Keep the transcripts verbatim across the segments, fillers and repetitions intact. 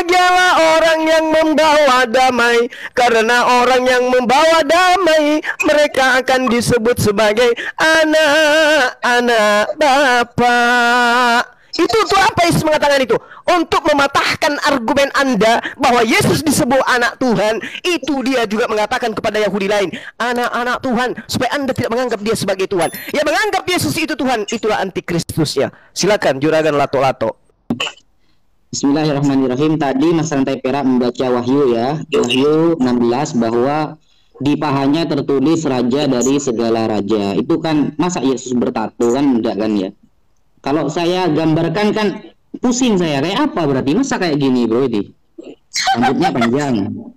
Berbahagialah orang yang membawa damai, karena orang yang membawa damai mereka akan disebut sebagai anak-anak Bapa. Itu tuh apa Yesus mengatakan itu? Untuk mematahkan argumen Anda bahwa Yesus disebut anak Tuhan. Itu dia juga mengatakan kepada Yahudi lain, anak-anak Tuhan, supaya Anda tidak menganggap dia sebagai Tuhan. Ya, menganggap Yesus itu Tuhan, itulah antikristusnya. Silakan Juragan Lato-Lato. Bismillahirrahmanirrahim. Tadi Mas Rantai Perak membaca Wahyu ya, Wahyu enam belas, bahwa di pahanya tertulis raja dari segala raja. Itu kan masa Yesus bertato kan? Enggak kan ya? Kalau saya gambarkan kan pusing saya, kayak apa berarti? Masa kayak gini bro ini? Rambutnya panjang.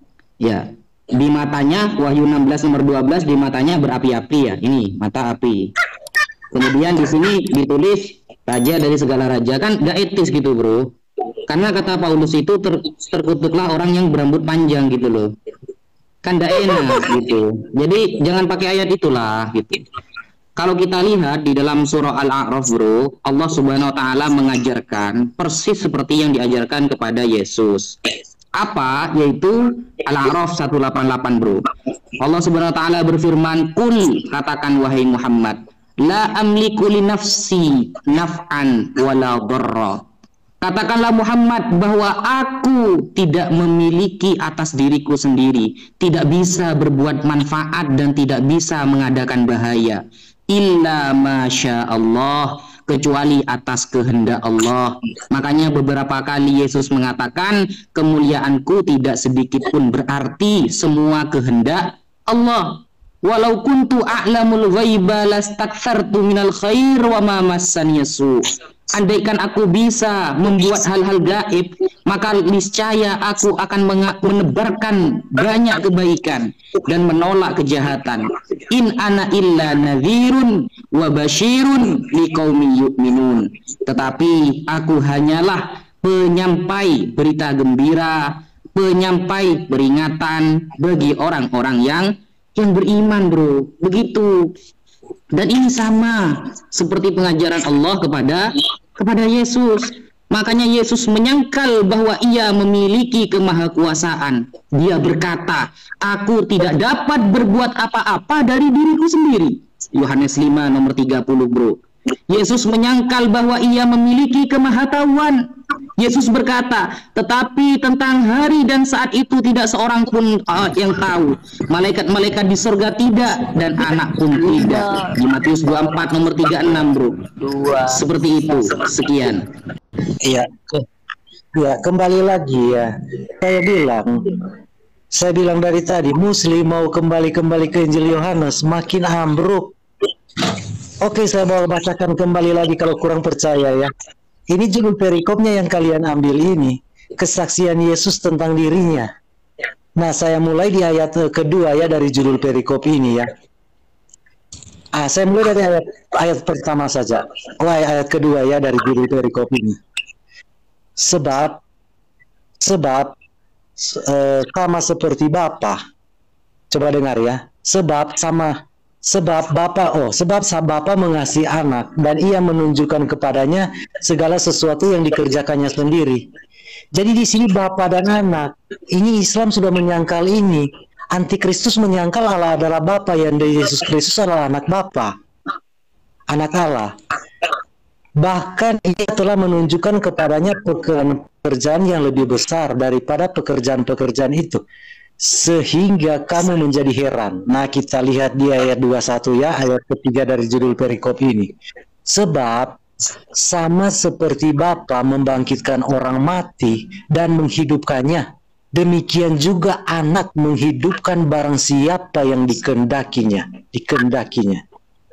Ya, di matanya Wahyu enam belas nomor dua belas, di matanya berapi-api ya. Ini mata api. Kemudian di sini ditulis raja dari segala raja, kan nggak etis gitu bro. Karena kata Paulus itu ter, terkutuklah orang yang berambut panjang gitu loh. Kan nggak enak gitu. Jadi jangan pakai ayat itulah gitu. Kalau kita lihat di dalam surah Al-A'raf bro, Allah Subhanahu wa taala mengajarkan persis seperti yang diajarkan kepada Yesus. Apa? Yaitu Al-A'raf seratus delapan puluh delapan bro. Allah Subhanahu wa taala berfirman, "Qul," katakan wahai Muhammad, "la amliku li nafsi naf'an wala dharra." Katakanlah Muhammad bahwa aku tidak memiliki atas diriku sendiri, tidak bisa berbuat manfaat dan tidak bisa mengadakan bahaya. Illa masya Allah, kecuali atas kehendak Allah. Makanya beberapa kali Yesus mengatakan, kemuliaanku tidak sedikit pun berarti semua kehendak Allah. Walau kuntu a'lamul ghaiba lastakthartu minal khair wa ma massani yasu. Andaikan aku bisa membuat hal-hal gaib, maka niscaya aku akan menebarkan banyak kebaikan dan menolak kejahatan. In ana illa nadhirun wa basyirun liqaumin yu'minun. Tetapi aku hanyalah penyampai berita gembira, penyampai peringatan bagi orang-orang yang yang beriman, bro. Begitu. Dan ini sama seperti pengajaran Allah kepada kepada Yesus. Makanya Yesus menyangkal bahwa ia memiliki kemahakuasaan. Dia berkata, aku tidak dapat berbuat apa-apa dari diriku sendiri. Yohanes lima nomor tiga puluh bro. Yesus menyangkal bahwa ia memiliki kemahatauan. Yesus berkata, tetapi tentang hari dan saat itu tidak seorang pun uh, yang tahu. Malaikat-malaikat di surga tidak, dan anak pun tidak. Di Matius dua puluh empat nomor tiga puluh enam bro. Seperti itu. Sekian. Iya. Ya, kembali lagi ya. Saya bilang, saya bilang dari tadi, Muslim mau kembali-kembali ke Injil Yohanes makin ambruk. Oke, saya mau bacakan kembali lagi kalau kurang percaya ya. Ini judul perikopnya yang kalian ambil ini, kesaksian Yesus tentang dirinya. Nah, saya mulai di ayat kedua ya dari judul perikop ini ya. Ah, saya mulai dari ayat, ayat pertama saja. Oh, ayat kedua ya dari judul perikop ini. Sebab, sebab eh, sama seperti Bapa. Coba dengar ya. Sebab sama Sebab Bapa, oh, sebab Bapa mengasihi anak dan ia menunjukkan kepadanya segala sesuatu yang dikerjakannya sendiri. Jadi di sini Bapa dan anak, ini Islam sudah menyangkal ini. Antikristus menyangkal Allah adalah Bapa, yang dari Yesus Kristus adalah anak Bapa, anak Allah. Bahkan ia telah menunjukkan kepadanya pekerjaan yang lebih besar daripada pekerjaan-pekerjaan itu, sehingga kamu menjadi heran. Nah, kita lihat di ayat dua puluh satu ya, ayat ketiga dari judul perikop ini. Sebab sama seperti Bapa membangkitkan orang mati dan menghidupkannya, demikian juga anak menghidupkan barang siapa yang dikehendakinya, dikehendakinya.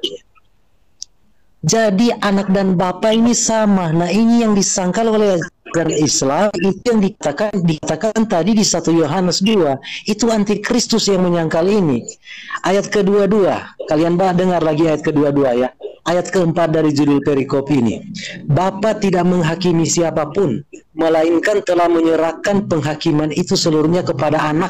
Jadi anak dan Bapa ini sama. Nah, ini yang disangkal oleh ajaran Islam, itu yang dikatakan, dikatakan tadi di satu Yohanes dua. Itu antikristus yang menyangkal ini. Ayat kedua-dua, kalian bah dengar lagi ayat kedua-dua ya. Ayat keempat dari judul perikop ini. Bapa tidak menghakimi siapapun, melainkan telah menyerahkan penghakiman itu seluruhnya kepada anak.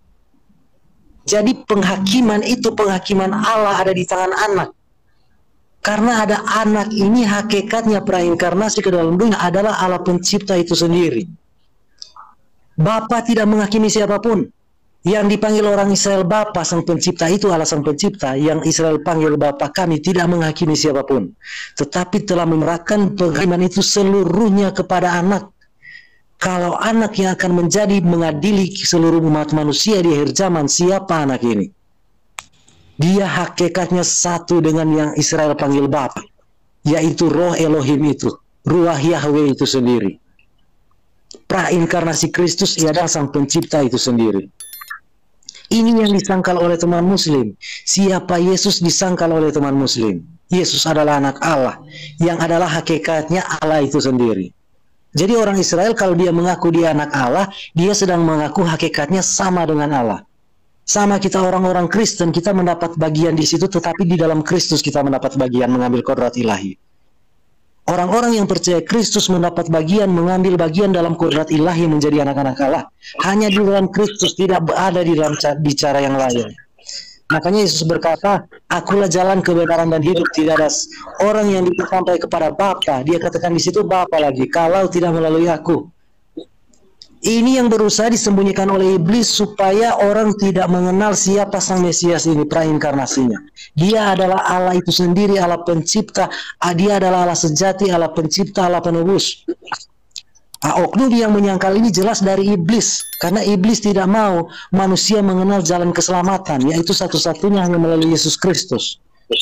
Jadi penghakiman itu, penghakiman Allah ada di tangan anak. Karena ada anak ini, hakikatnya prainkarnasi ke dalam dunia adalah Allah pencipta itu sendiri. Bapa tidak menghakimi siapapun. Yang dipanggil orang Israel Bapa sang pencipta itu adalah sang pencipta. Yang Israel panggil Bapa kami tidak menghakimi siapapun, tetapi telah menyerahkan penghakiman itu seluruhnya kepada anak. Kalau anak yang akan menjadi mengadili seluruh umat manusia di akhir zaman, siapa anak ini? Dia hakikatnya satu dengan yang Israel panggil Bapa, yaitu roh Elohim itu, ruah Yahweh itu sendiri. Prainkarnasi Kristus ialah sang pencipta itu sendiri. Ini yang disangkal oleh teman muslim. Siapa Yesus disangkal oleh teman muslim? Yesus adalah anak Allah, yang adalah hakikatnya Allah itu sendiri. Jadi orang Israel kalau dia mengaku dia anak Allah, dia sedang mengaku hakikatnya sama dengan Allah. Sama kita orang-orang Kristen, kita mendapat bagian di situ, tetapi di dalam Kristus kita mendapat bagian mengambil kodrat ilahi. Orang-orang yang percaya Kristus mendapat bagian, mengambil bagian dalam kodrat ilahi menjadi anak-anak Allah. Hanya di dalam Kristus, tidak ada di dalam bicara yang lain. Makanya Yesus berkata, akulah jalan kebenaran dan hidup. Tidak ada orang yang sampai kepada Bapa. Dia katakan di situ Bapa lagi, kalau tidak melalui aku. Ini yang berusaha disembunyikan oleh iblis supaya orang tidak mengenal siapa sang Mesias ini, prainkarnasinya. Dia adalah Allah itu sendiri, Allah pencipta. Dia adalah Allah sejati, Allah pencipta, Allah penebus. Oknum yang menyangkal ini jelas dari iblis, karena iblis tidak mau manusia mengenal jalan keselamatan, yaitu satu-satunya hanya melalui Yesus Kristus.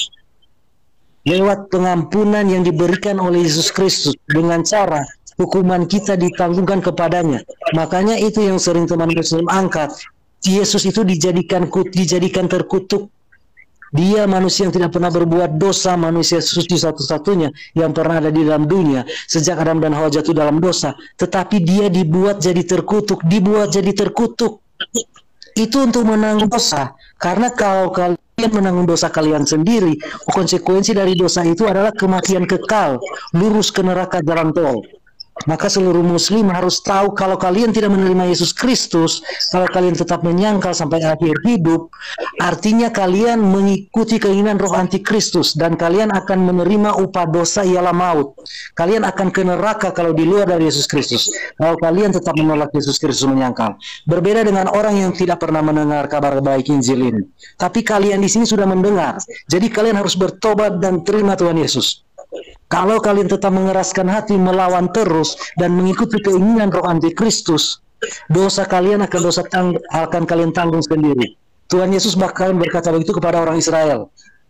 Lewat pengampunan yang diberikan oleh Yesus Kristus dengan cara hukuman kita ditanggungkan kepadanya. Makanya itu yang sering teman muslim angkat. Yesus itu dijadikan dijadikan terkutuk. Dia manusia yang tidak pernah berbuat dosa, manusia suci satu-satunya yang pernah ada di dalam dunia sejak Adam dan Hawa jatuh dalam dosa. Tetapi dia dibuat jadi terkutuk, dibuat jadi terkutuk. Itu untuk menanggung dosa. Karena kalau kalian menanggung dosa kalian sendiri, konsekuensi dari dosa itu adalah kematian kekal, lurus ke neraka jalan tol. Maka seluruh muslim harus tahu kalau kalian tidak menerima Yesus Kristus, kalau kalian tetap menyangkal sampai akhir hidup, artinya kalian mengikuti keinginan roh antikristus dan kalian akan menerima upah dosa ialah maut. Kalian akan ke neraka kalau di luar dari Yesus Kristus. Kalau kalian tetap menolak Yesus Kristus, menyangkal. Berbeda dengan orang yang tidak pernah mendengar kabar baik Injil ini. Tapi kalian di sini sudah mendengar. Jadi kalian harus bertobat dan terima Tuhan Yesus. Kalau kalian tetap mengeraskan hati, melawan terus dan mengikuti keinginan roh antikristus, dosa kalian akan dosa tang akan kalian tanggung sendiri. Tuhan Yesus bahkan berkata begitu kepada orang Israel.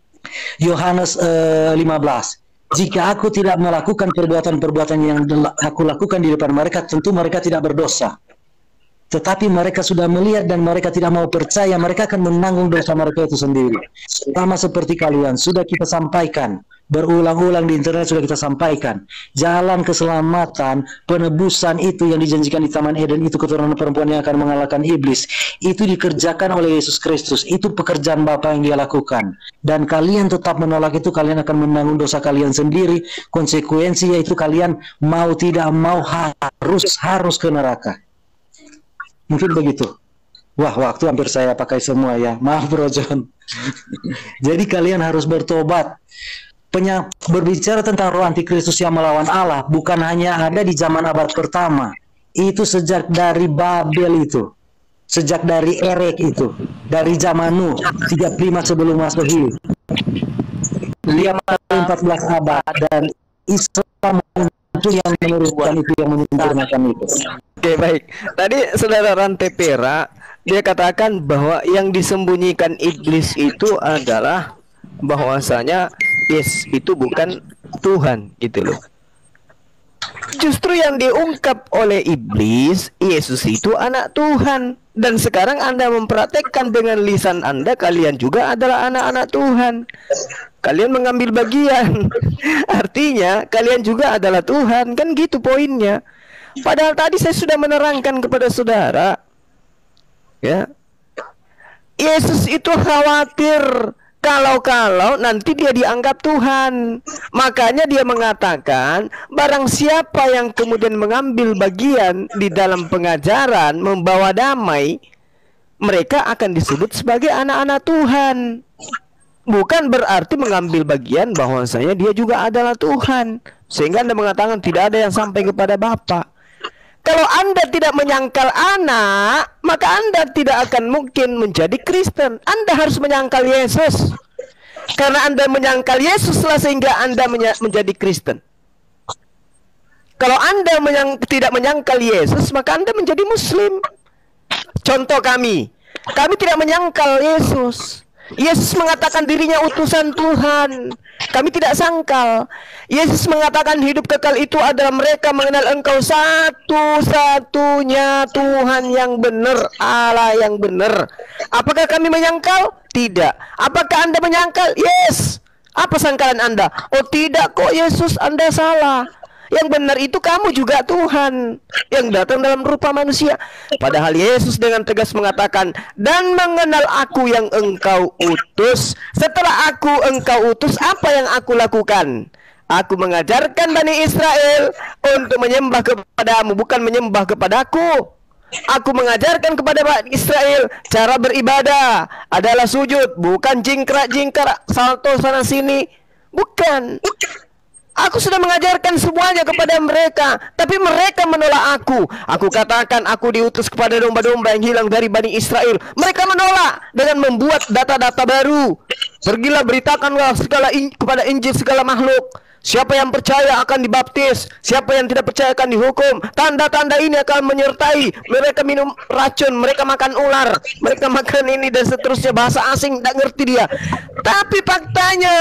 Yohanes eh, lima belas. Jika aku tidak melakukan perbuatan-perbuatan yang aku lakukan di depan mereka, tentu mereka tidak berdosa. Tetapi mereka sudah melihat dan mereka tidak mau percaya, mereka akan menanggung dosa mereka itu sendiri. Sama seperti kalian, sudah kita sampaikan, berulang-ulang di internet sudah kita sampaikan, jalan keselamatan, penebusan itu yang dijanjikan di Taman Eden, itu keturunan perempuan yang akan mengalahkan iblis, itu dikerjakan oleh Yesus Kristus, itu pekerjaan Bapa yang dia lakukan. Dan kalian tetap menolak itu, kalian akan menanggung dosa kalian sendiri, konsekuensi yaitu kalian mau tidak mau harus harus ke neraka. Mungkin begitu. Wah, waktu hampir saya pakai semua ya. Maaf Bro John. Jadi kalian harus bertobat. Penya berbicara tentang roh antikristus yang melawan Allah bukan hanya ada di zaman abad pertama. Itu sejak dari Babel itu. Sejak dari Erek itu. Dari zaman Nuh tiga puluh lima sebelum Masehi. empat belas abad dan Islam itu yang meneruskan itu, yang menyempurnakan itu. Oke, baik. Tadi saudara Rante Pera dia katakan bahwa yang disembunyikan iblis itu adalah bahwasanya Yes itu bukan Tuhan gitu loh. Justru yang diungkap oleh iblis, Yesus itu anak Tuhan. Dan sekarang Anda mempraktekkan dengan lisan Anda, kalian juga adalah anak-anak Tuhan. Kalian mengambil bagian. Artinya kalian juga adalah Tuhan. Kan gitu poinnya. Padahal tadi saya sudah menerangkan kepada saudara, ya, Yesus itu khawatir kalau-kalau nanti dia dianggap Tuhan. Makanya dia mengatakan, barang siapa yang kemudian mengambil bagian di dalam pengajaran membawa damai, mereka akan disebut sebagai anak-anak Tuhan. Bukan berarti mengambil bagian bahwasanya dia juga adalah Tuhan. Sehingga Anda mengatakan tidak ada yang sampai kepada Bapa. Kalau Anda tidak menyangkal anak, maka Anda tidak akan mungkin menjadi Kristen. Anda harus menyangkal Yesus. Karena Anda menyangkal Yesus lah sehingga Anda menjadi Kristen. Kalau Anda menyang, tidak menyangkal Yesus, maka Anda menjadi Muslim. Contoh kami, kami tidak menyangkal Yesus. Yesus mengatakan dirinya utusan Tuhan. Kami tidak sangkal. Yesus mengatakan hidup kekal itu adalah mereka mengenal Engkau satu-satunya Tuhan yang benar, Allah yang benar. Apakah kami menyangkal? Tidak. Apakah Anda menyangkal? Yes. Apa sangkalan Anda? Oh tidak kok Yesus, Anda salah. Yang benar itu kamu juga Tuhan yang datang dalam rupa manusia. Padahal Yesus dengan tegas mengatakan, dan mengenal aku yang engkau utus. Setelah aku engkau utus, apa yang aku lakukan? Aku mengajarkan Bani Israel untuk menyembah kepadamu, bukan menyembah kepadaku. Aku mengajarkan kepada Bani Israel cara beribadah adalah sujud, bukan jingkrak-jingkrak salto sana sini. Bukan. Aku sudah mengajarkan semuanya kepada mereka, tapi mereka menolak aku. Aku katakan aku diutus kepada domba-domba yang hilang dari Bani Israel. Mereka menolak dengan membuat data-data baru. Pergilah beritakanlah segala in kepada Injil segala makhluk. Siapa yang percaya akan dibaptis, siapa yang tidak percaya akan dihukum. Tanda-tanda ini akan menyertai. Mereka minum racun, mereka makan ular, mereka makan ini dan seterusnya. Bahasa asing tidak ngerti dia. Tapi faktanya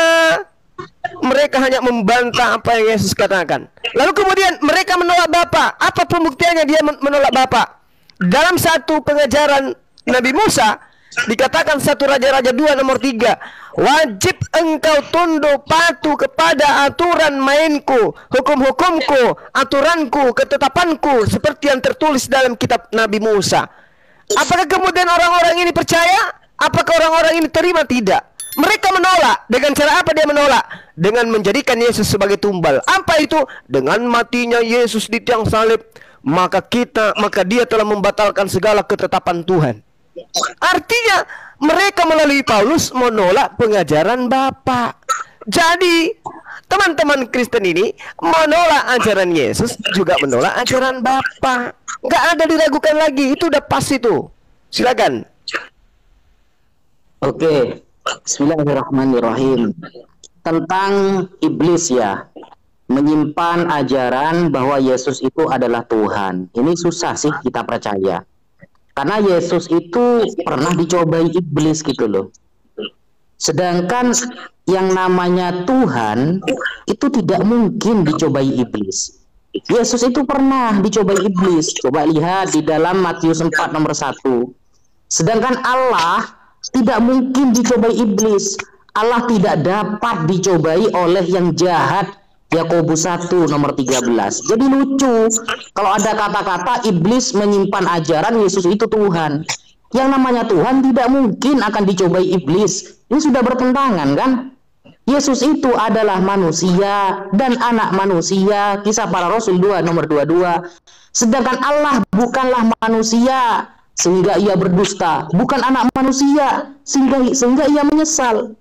mereka hanya membantah apa yang Yesus katakan. Lalu kemudian mereka menolak Bapa. Apa pembuktiannya dia menolak Bapa? Dalam satu pengajaran Nabi Musa dikatakan satu Raja-Raja dua nomor tiga, wajib engkau tunduk patuh kepada aturan mainku, hukum-hukumku, aturanku, ketetapanku, seperti yang tertulis dalam kitab Nabi Musa. Apakah kemudian orang-orang ini percaya? Apakah orang-orang ini terima? Tidak. Mereka menolak. Dengan cara apa dia menolak? Dengan menjadikan Yesus sebagai tumbal. Apa itu? Dengan matinya Yesus di tiang salib, maka kita, maka dia telah membatalkan segala ketetapan Tuhan. Artinya mereka melalui Paulus menolak pengajaran Bapa. Jadi teman-teman Kristen ini menolak ajaran Yesus, juga menolak ajaran Bapa. Gak ada diragukan lagi. Itu udah pas itu. Silakan. Oke. Bismillahirrahmanirrahim. Tentang iblis ya, menyimpan ajaran bahwa Yesus itu adalah Tuhan. Ini susah sih kita percaya. Karena Yesus itu pernah dicobai iblis gitu loh. Sedangkan yang namanya Tuhan itu tidak mungkin dicobai iblis. Yesus itu pernah dicobai iblis. Coba lihat di dalam Matius empat nomor satu. Sedangkan Allah tidak mungkin dicobai iblis. Allah tidak dapat dicobai oleh yang jahat. Yakobus satu nomor tiga belas. Jadi lucu kalau ada kata-kata iblis menyimpan ajaran Yesus itu Tuhan. Yang namanya Tuhan tidak mungkin akan dicobai iblis. Ini sudah bertentangan kan? Yesus itu adalah manusia dan anak manusia. Kisah Para Rasul dua nomor dua puluh dua. Sedangkan Allah bukanlah manusia sehingga ia berdusta, bukan anak manusia sehingga sehingga ia menyesal.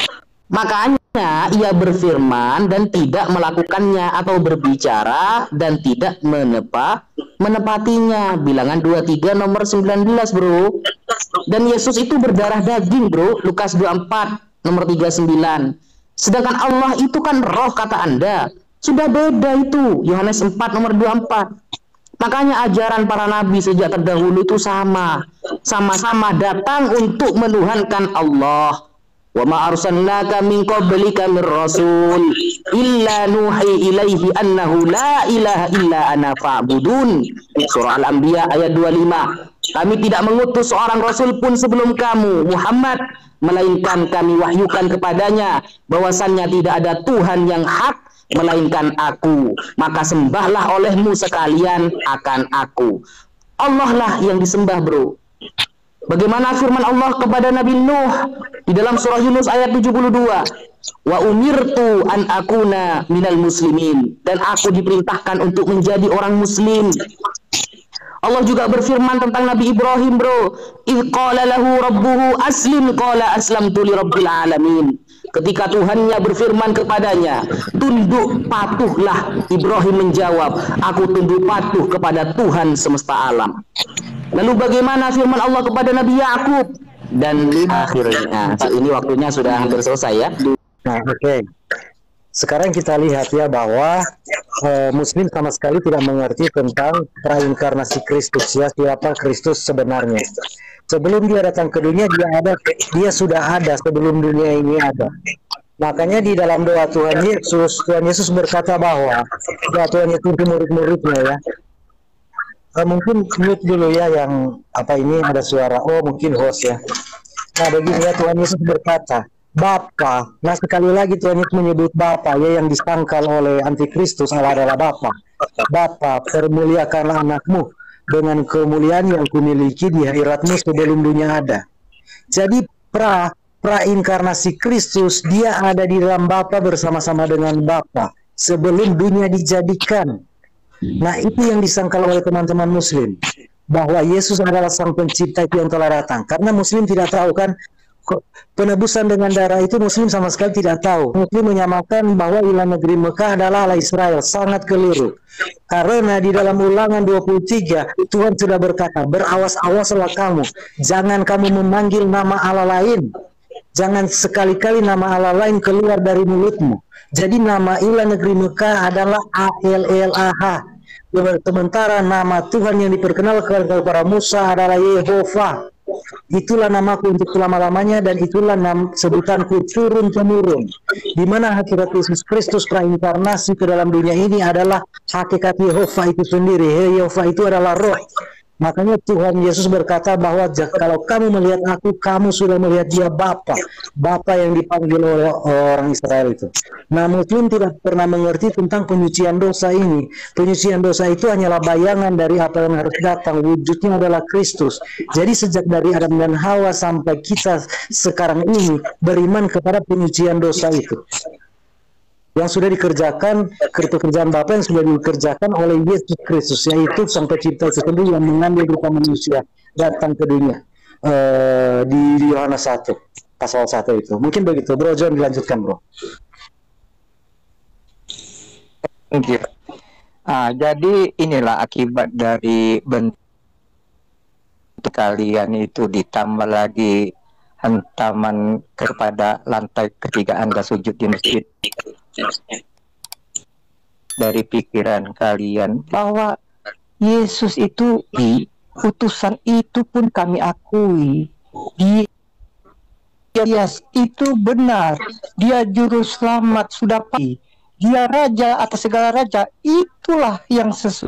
Makanya ia berfirman dan tidak melakukannya, atau berbicara dan tidak menepa, menepatinya. Bilangan dua puluh tiga nomor sembilan belas, bro. Dan Yesus itu berdarah daging, bro. Lukas dua puluh empat nomor tiga puluh sembilan. Sedangkan Allah itu kan roh, kata Anda. Sudah beda itu. Yohanes empat nomor dua puluh empat. Makanya ajaran para nabi sejak terdahulu itu sama. Sama-sama datang untuk menuhankan Allah. Wa ma arsalnaka min qablika mir rasul illa nuhi ilaihi annahu la ilaha illa ana fa'budun. Surah Al-Anbiya ayat dua puluh lima. Kami tidak mengutus seorang rasul pun sebelum kamu Muhammad, melainkan kami wahyukan kepadanya bahwasannya tidak ada Tuhan yang hak melainkan aku, maka sembahlah olehmu sekalian akan aku. Allah lah yang disembah, bro. Bagaimana firman Allah kepada Nabi Nuh di dalam surah Yunus ayat tujuh puluh dua? Wa umirtu an akuna minal muslimin, dan aku diperintahkan untuk menjadi orang muslim. Allah juga berfirman tentang Nabi Ibrahim, bro. Idh qala lahu rabbuhu aslim qala aslamtu li rabbil alamin. Ketika Tuhannya berfirman kepadanya, tunduk patuhlah, Ibrahim menjawab, aku tunduk patuh kepada Tuhan semesta alam. Lalu bagaimana firman Allah kepada Nabi Yakub? Dan akhirnya, ini waktunya sudah hampir selesai ya. Nah, oke. Okay. Sekarang kita lihat ya bahwa eh, Muslim sama sekali tidak mengerti tentang reinkarnasi Kristus, ya, siapa Kristus sebenarnya. Sebelum dia datang ke dunia, dia ada, dia sudah ada sebelum dunia ini ada. Makanya di dalam doa Tuhan Yesus, Tuhan Yesus berkata bahwa doa Tuhan Yesus untuk murid-muridnya ya. Uh, mungkin mute dulu ya yang apa ini ada suara. Oh mungkin host ya. Nah begini ya, Tuhan Yesus berkata, Bapa. Nah sekali lagi Tuhan Yesus menyebut Bapa ya, yang disangkal oleh antikristus adalah Bapa. Bapa, permuliakanlah anakmu dengan kemuliaan yang kumiliki di akhiratmu sebelum dunia ada. Jadi pra prainkarnasi Kristus, dia ada di dalam Bapa bersama-sama dengan Bapa sebelum dunia dijadikan. Nah itu yang disangkal oleh teman-teman Muslim, bahwa Yesus adalah sang pencipta yang telah datang. Karena Muslim tidak tahu kan, penebusan dengan darah itu Muslim sama sekali tidak tahu. Muslim menyamakan bahwa ilah negeri Mekah adalah Allah Israel. Sangat keliru. Karena di dalam Ulangan dua puluh tiga Tuhan sudah berkata, berawas-awaslah kamu, jangan kamu memanggil nama Allah lain, jangan sekali-kali nama Allah lain keluar dari mulutmu. Jadi nama ilah negeri Mekah adalah A L L A H. Sementara nama Tuhan yang diperkenalkan kepada Musa adalah Yehovah. Itulah namaku untuk selama-lamanya, dan itulah nama sebutanku turun temurun. Di mana hakikat Yesus Kristus reinkarnasi ke dalam dunia ini adalah hakikat Yehovah itu sendiri. Yehovah itu adalah roh. Makanya Tuhan Yesus berkata bahwa kalau kamu melihat aku, kamu sudah melihat dia Bapa. Bapa yang dipanggil oleh orang Israel itu. Nah, Muslim tidak pernah mengerti tentang penyucian dosa ini. Penyucian dosa itu hanyalah bayangan dari apa yang harus datang. Wujudnya adalah Kristus. Jadi sejak dari Adam dan Hawa sampai kita sekarang ini beriman kepada penyucian dosa itu, yang sudah dikerjakan, pekerjaan Bapa yang sudah dikerjakan oleh Yesus Kristus, yaitu sang pencipta itu sendiri yang mengambil rupa manusia datang ke dunia. Uh, di Yohanes satu pasal satu itu. Mungkin begitu, Bro John, dilanjutkan, Bro. Ah, jadi inilah akibat dari bentuk kalian itu, ditambah lagi hantaman kepada lantai ketiga Anda sujud di masjid. Dari pikiran kalian bahwa Yesus itu di utusan itu pun kami akui, dia yes, itu benar, dia juru selamat sudah pasti, dia raja atas segala raja, itulah yang sesuai.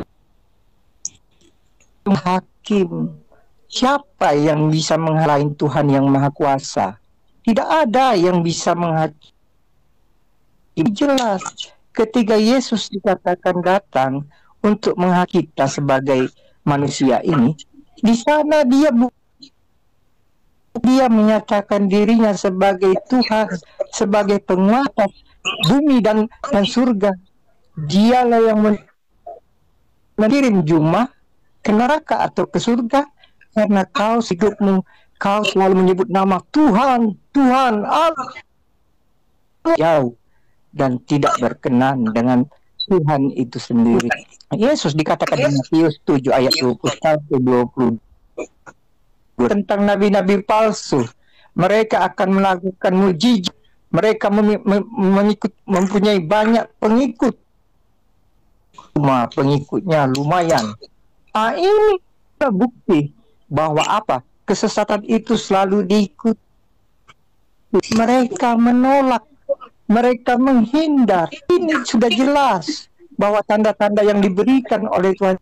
Hakim, siapa yang bisa menghalain Tuhan yang Maha Kuasa? Tidak ada yang bisa menghakimi. Ini jelas ketika Yesus dikatakan datang untuk menghakimi kita sebagai manusia ini, di sana dia bu dia menyatakan dirinya sebagai Tuhan, sebagai penguasa bumi dan dan surga. Dialah yang mengirim jumlah ke neraka atau ke surga, karena kau hidupmu kau selalu menyebut nama Tuhan, Tuhan Allah, jauh dan tidak berkenan dengan Tuhan itu sendiri. Yesus dikatakan di Matius tujuh ayat dua puluh satu dua puluh tentang nabi-nabi palsu. Mereka akan melakukan mujizat. Mereka mem mem mengikut, mempunyai banyak pengikut. Cuma pengikutnya lumayan. Ah, ini bukti bahwa apa? Kesesatan itu selalu diikut. Mereka menolak, mereka menghindar. Ini sudah jelas bahwa tanda-tanda yang diberikan oleh Tuhan,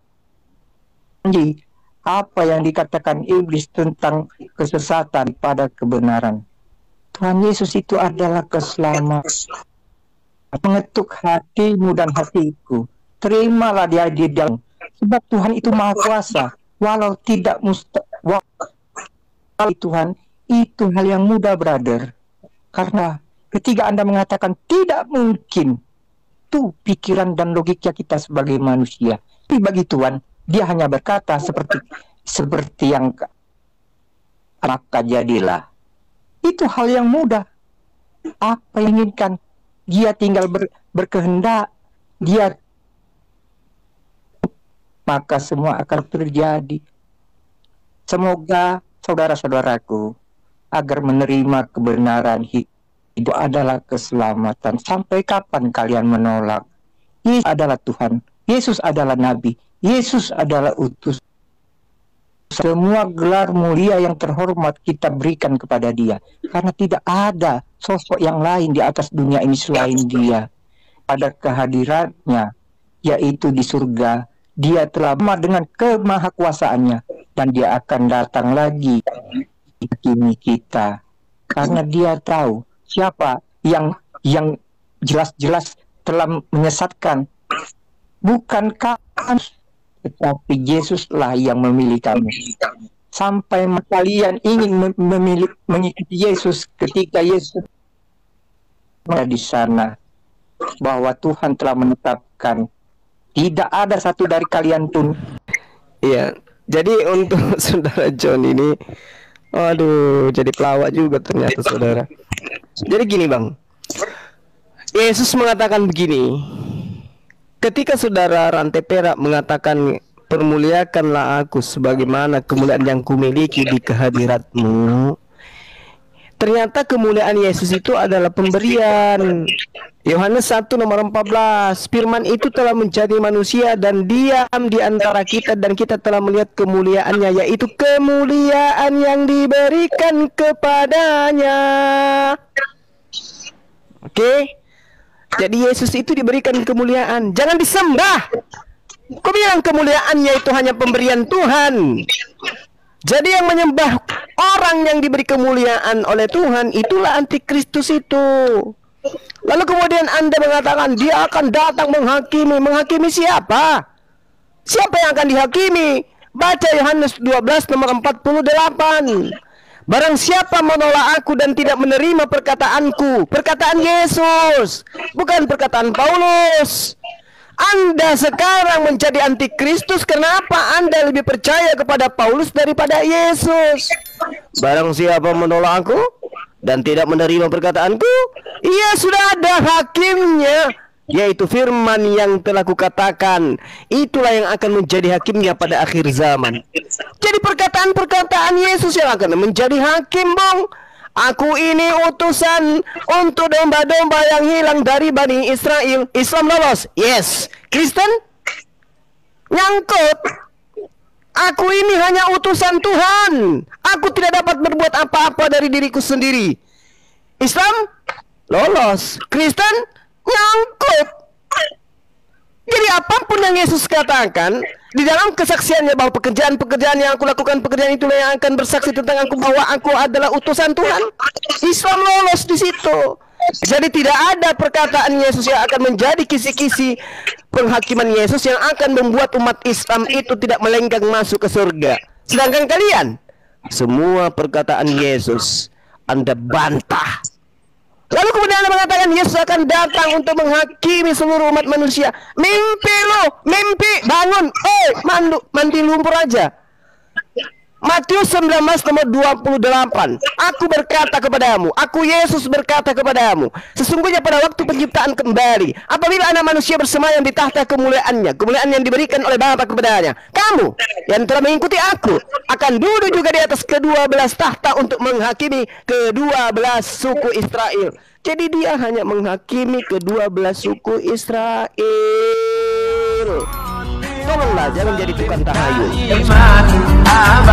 apa yang dikatakan iblis tentang kesesatan pada kebenaran. Tuhan Yesus itu adalah keselamatan. Mengetuk hatimu dan hatiku. Terimalah dia di dalam. Sebab Tuhan itu Maha Kuasa. Walau tidak mustahil, Tuhan itu hal yang mudah, brother. Karena ketika Anda mengatakan tidak mungkin, itu pikiran dan logika kita sebagai manusia. Tapi bagi Tuhan, dia hanya berkata seperti seperti yang maka jadilah. Itu hal yang mudah. apa yang inginkan. Dia tinggal ber, berkehendak, dia maka semua akan terjadi. Semoga saudara-saudaraku agar menerima kebenaran itu adalah keselamatan. Sampai kapan kalian menolak? Yesus adalah Tuhan, Yesus adalah Nabi, Yesus adalah utus. Semua gelar mulia yang terhormat kita berikan kepada Dia, karena tidak ada sosok yang lain di atas dunia ini selain Dia. Pada kehadirannya, yaitu di surga, Dia telah sama dengan kemahakuasaannya, dan Dia akan datang lagi menghakimi kita, karena Dia tahu siapa yang yang jelas-jelas telah menyesatkan. Bukankah tetapi Yesuslah yang memilih kamu. Sampai kalian ingin memilih mengikuti Yesus ketika Yesus ada di sana, bahwa Tuhan telah menetapkan tidak ada satu dari kalian pun. Iya, jadi untuk saudara John ini, aduh, jadi pelawak juga ternyata saudara. Jadi gini bang, Yesus mengatakan begini. Ketika saudara rantai perak mengatakan, permuliakanlah aku sebagaimana kemuliaan yang kumiliki di kehadiratmu, ternyata kemuliaan Yesus itu adalah pemberian. Yohanes satu nomor empat belas, firman itu telah menjadi manusia dan diam di antara kita, dan kita telah melihat kemuliaannya, yaitu kemuliaan yang diberikan kepadanya. Oke okay? Jadi Yesus itu diberikan kemuliaan, jangan disembah. Kau bilang kemuliaannya itu hanya pemberian Tuhan. Jadi yang menyembah orang yang diberi kemuliaan oleh Tuhan, itulah antikristus itu. Lalu kemudian Anda mengatakan dia akan datang menghakimi. Menghakimi siapa? Siapa yang akan dihakimi? Baca Yohanes dua belas nomor empat puluh delapan. Barang siapa menolak aku dan tidak menerima perkataanku, perkataan Yesus, bukan perkataan Paulus. Anda sekarang menjadi antikristus. Kenapa Anda lebih percaya kepada Paulus daripada Yesus? Barang siapa menolak aku dan tidak menerima perkataanku, ia sudah ada hakimnya, yaitu firman yang telah kukatakan. Itulah yang akan menjadi hakimnya pada akhir zaman. Jadi perkataan-perkataan Yesus yang akan menjadi hakim, bang. Aku ini utusan untuk domba-domba yang hilang dari Bani Israel. Islam lolos, yes. Kristen nyangkut. Aku ini hanya utusan Tuhan. Aku tidak dapat berbuat apa-apa dari diriku sendiri. Islam lolos. Kristen nyangkut. Jadi apapun yang Yesus katakan di dalam kesaksiannya, bahwa pekerjaan-pekerjaan yang aku lakukan, pekerjaan itulah yang akan bersaksi tentang aku, bahwa aku adalah utusan Tuhan. Islam lolos di situ. Jadi tidak ada perkataan Yesus yang akan menjadi kisi-kisi penghakiman Yesus yang akan membuat umat Islam itu tidak melenggang masuk ke surga. Sedangkan kalian, semua perkataan Yesus Anda bantah. Lalu kemudian Anda mengatakan Yesus akan datang untuk menghakimi seluruh umat manusia. Mimpi lo, mimpi, bangun, eh, mandu, mandi lumpur aja. Matius sembilan belas nomor dua puluh delapan. Aku berkata kepadamu, aku Yesus berkata kepadamu, sesungguhnya pada waktu penciptaan kembali, apabila anak manusia bersemayam di tahta kemuliaannya, kemuliaan yang diberikan oleh Bapa kepadanya, kamu yang telah mengikuti aku akan duduk juga di atas kedua belas tahta untuk menghakimi kedua belas suku Israel. Jadi dia hanya menghakimi kedua belas suku Israel. Tolonglah jangan jadi tukang tahayul.